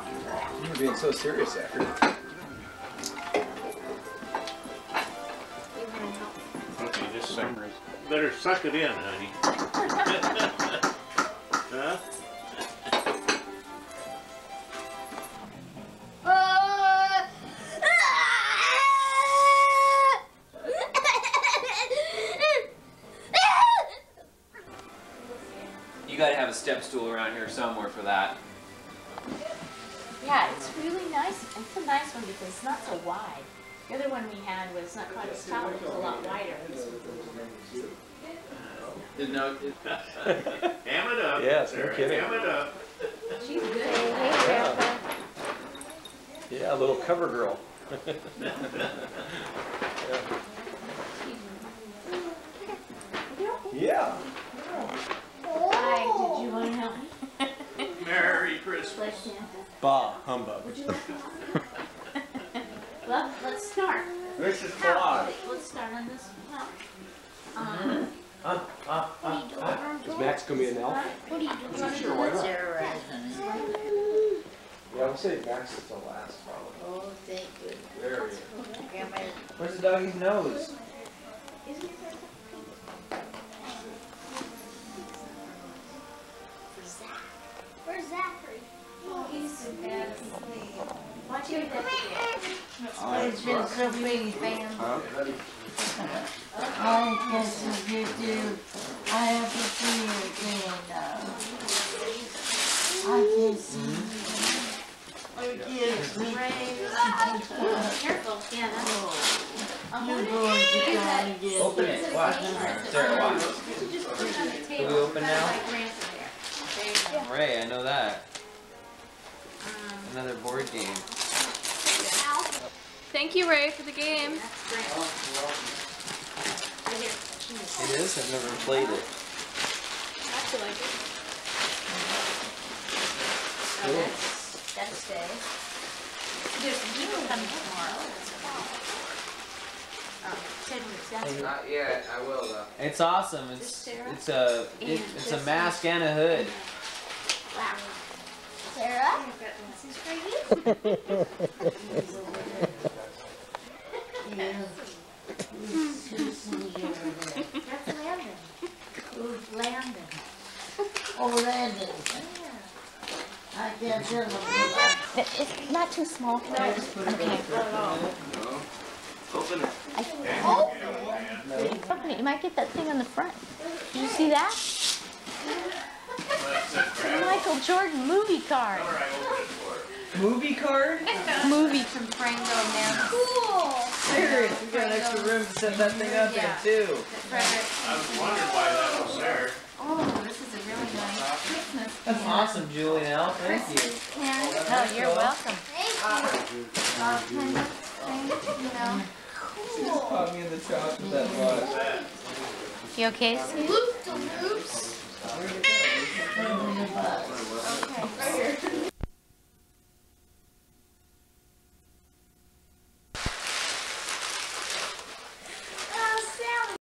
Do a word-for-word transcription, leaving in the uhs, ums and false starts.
You're being so serious, Zachary. Okay, just suck. Better suck it in, honey. Huh? You gotta have a step stool around here somewhere for that. Yeah, it's really nice. It's a nice one because it's not so wide. The other one we had was not quite as tall, it was a lot wider. This one's a little bit. No, it, Ham it up. Yes, no Sarah. kidding. Ham it up. She's good. yeah. Yeah, a little cover girl. Yeah. Hi, did you want to help me? Merry Christmas. Bah, humbug. Would you like to help me? Well, let's start. This is Now, let's start on this one. Um, Uh, uh, uh, uh. Is Max gonna be an elf? what do you do? Sure, why not? Sarah, honey. Yeah, I would say Max is the last, probably. Oh, thank you. There he is. Grandma, Where's the doggy's nose? Where's Zachary? He's so bad. Watch your oh, it's been so big, fam. I guess you do. I have to see you again, though. I can see you. Forgive me. Careful, yeah, that's. You're going to try to get Open it. Watch. Sarah, watch. Just put it on the table. we open That's now? like rancid there. There you go. Ray, I know that. Um, Another board game. Thank you, Ray, for the game. that's great. Right here. It is? I've never played it. I feel like it. Oh, that's, that's stay. There's some people coming tomorrow. Oh, said it's that's Not yet. I will though. It's awesome. It's Sarah? it's a it, it's a mask and a hood. wow. Sarah? This is for you. Yeah. That's Landon. Who's Landon? Oh, Landon. I can't tell him. It's not too small for us. Okay. Open it. Oh! Open it. You might get that thing on the front. Did you see that? Michael Jordan movie card. Movie card? Movie from Frango now. Cool! Serious, we got extra room to set that thing up Yeah. in too. Frederick. I was wondering why that was there. Oh, this is a really nice Christmas. That's awesome, Julie. Now, thank you. Oh, you're welcome. Thank you. Uh, kind of thing, you know. She just caught me in the trap with that bus. You okay, Steve? Loops to loops.